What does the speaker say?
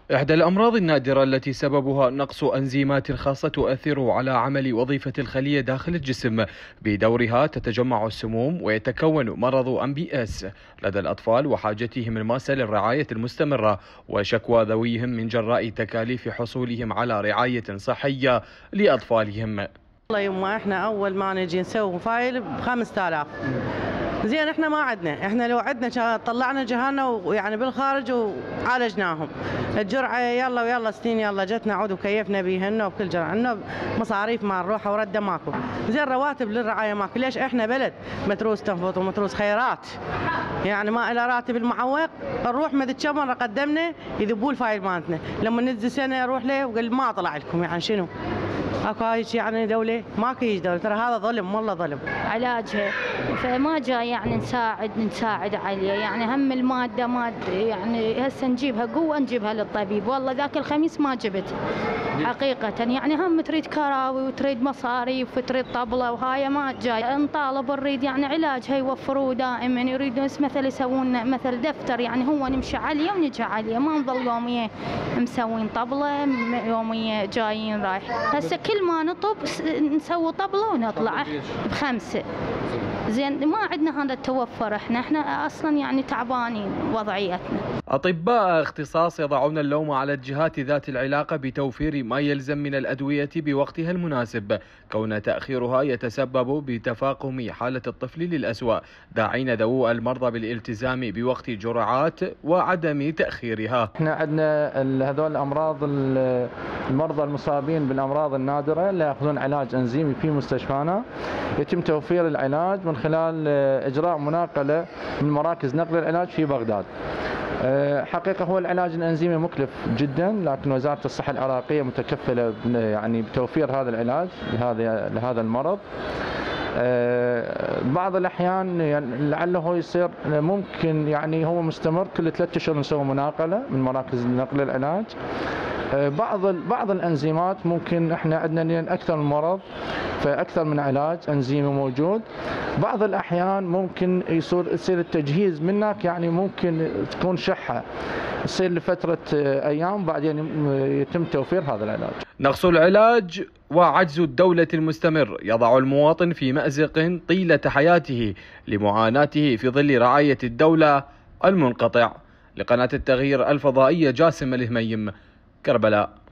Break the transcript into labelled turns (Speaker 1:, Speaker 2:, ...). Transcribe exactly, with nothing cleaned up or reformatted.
Speaker 1: إحدى الأمراض النادرة التي سببها نقص أنزيمات خاصة تؤثر على عمل وظيفة الخلية داخل الجسم، بدورها تتجمع السموم ويتكون مرض أم بي إس لدى الأطفال، وحاجتهم الماسة للرعاية المستمرة وشكوى ذويهم من جراء تكاليف حصولهم على رعاية صحية لأطفالهم.
Speaker 2: والله يما احنا أول ما نجي نسوي فايل بخمسة آلاف، زين احنا ما عندنا، احنا لو عندنا طلعنا جهالنا ويعني بالخارج وعالجناهم. الجرعه يلا ويلا سنين يلا جتنا عود وكيفنا بيهن وبكل جرعه عندنا مصاريف مع الروحه ورده ماكو، زين رواتب للرعايه ماكو، ليش احنا بلد متروس تنفط ومتروس خيرات، يعني ما إلى راتب المعوق نروح مد كم مره قدمنا يذبوا الفايل مالتنا، لما ننزل سنه اروح له وقال ما طلع لكم، يعني شنو؟ اكو هيك يعني دوله؟ ماكو هيك دوله، ترى هذا ظلم والله ظلم.
Speaker 3: علاجها فما جاي يعني نساعد نساعد عليه، يعني هم الماده ماده، يعني هسه نجيبها قوه نجيبها للطبيب، والله ذاك الخميس ما جبت حقيقه، يعني هم تريد كراوي وتريد مصاريف وتريد طبله، وهاي ما جاي. نطالب نريد يعني علاجها يوفروه دائما، يريدون مثل يسوون مثل دفتر، يعني هو نمشي عليه ونجي عليه، ما نظل يوميه مسوين طبله يوميه جايين رايح. هسه كل ما نطب نسوي طبله ونطلع بخمسه، زين ما عندنا هذا التوفر، احنا احنا اصلا يعني تعبانين وضعيتنا.
Speaker 1: أطباء اختصاص يضعون اللوم على الجهات ذات العلاقة بتوفير ما يلزم من الأدوية بوقتها المناسب، كون تأخيرها يتسبب بتفاقم حالة الطفل للأسوأ، داعين ذوو المرضى بالالتزام بوقت جرعات وعدم تأخيرها.
Speaker 4: احنا عندنا هذول الأمراض، المرضى المصابين بالأمراض النادرة اللي يأخذون علاج أنزيمي في مستشفانا، يتم توفير العلاج من خلال إجراء مناقلة من مراكز نقل العلاج في بغداد. حقيقة هو العلاج الأنزيمي مكلف جدا، لكن وزارة الصحة العراقية متكفلة يعني بتوفير هذا العلاج لهذا لهذا المرض. بعض الأحيان يعني لعله يصير ممكن يعني هو مستمر، كل ثلاثة أشهر نسوي مناقلة من مراكز نقل العلاج. بعض بعض الانزيمات ممكن احنا عندنا اكثر من مرض فاكثر من علاج انزيمي موجود، بعض الاحيان ممكن يصير يصير التجهيز منك، يعني ممكن تكون شحه تصير لفتره ايام بعدين يتم توفير هذا العلاج.
Speaker 1: نقص العلاج وعجز الدولة المستمر يضع المواطن في مأزق طيلة حياته لمعاناته في ظل رعاية الدولة المنقطع. لقناة التغيير الفضائية، جاسم الهميم، كربلاء.